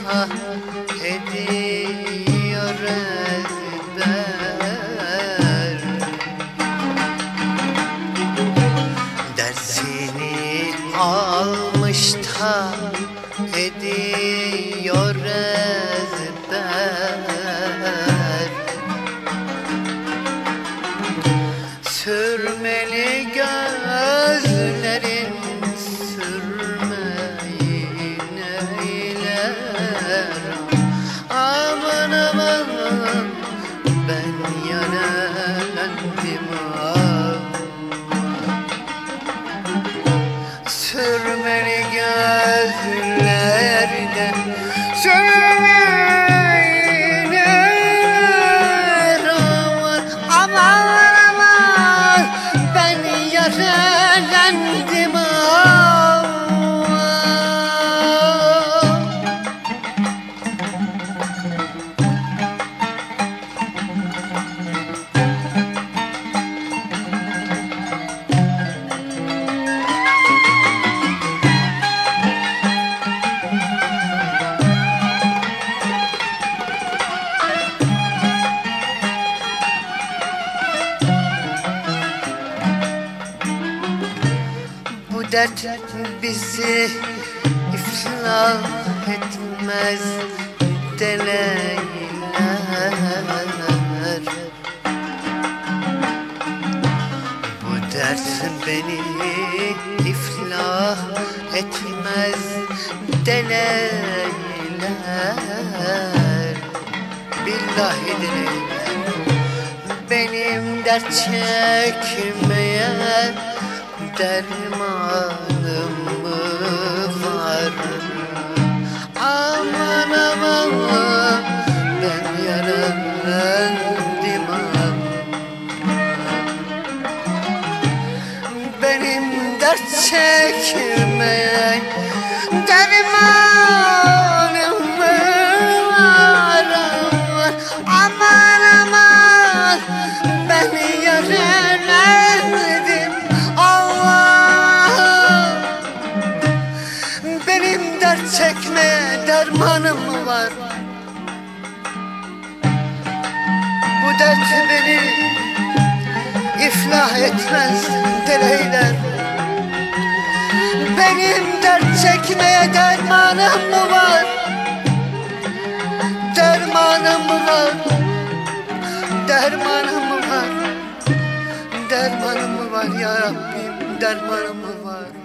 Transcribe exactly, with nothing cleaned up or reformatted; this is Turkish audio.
ediyor ezber. Dersini almış da ediyor ezber. Sürmeli gözlerin sürmeyin eyler. Aman aman ben yaralandım ah. Sürmeli gözlerden sürmeyin eyler. Aman aman ben yaralandım ah. Bu dert bizi iflah etmez deleyler. Bu dert beni iflah etmez deleyler. Billahi deleyler. Benim dert çekmeye dermanım mı var? Aman aman ben yaralandım ah. Benim dert çekmeye dermanım mı var? Aman aman ben yaralandım Allah. Benim dert çekmeye dermanım mı var? Bu dert beni iflah etmez deleyler. Benim dert çekmeye dermanım mı var? Dermanım mı var? Dermanım mı var? Dermanım mı var ya Rabbim? Dermanım mı var?